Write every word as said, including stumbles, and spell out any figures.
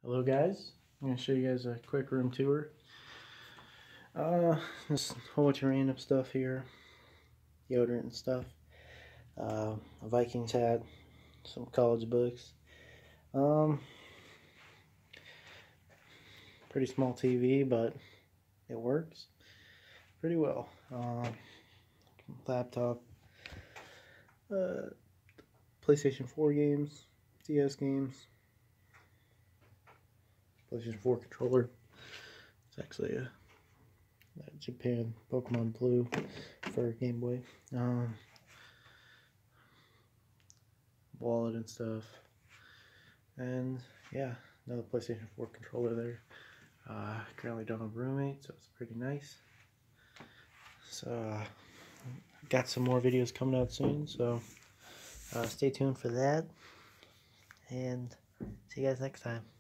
Hello guys, I'm going to show you guys a quick room tour. Uh, just a whole bunch of random stuff here, deodorant and stuff, uh, a Vikings hat, some college books, um, pretty small T V, but it works pretty well. Uh, laptop, uh, PlayStation four games, D S games, PlayStation four controller. It's actually a, a Japan Pokemon Blue for Game Boy. Um, wallet and stuff. And yeah, another PlayStation four controller there. Uh, currently don't have a roommate, so it's pretty nice. So, uh, got some more videos coming out soon, so uh, stay tuned for that. And see you guys next time.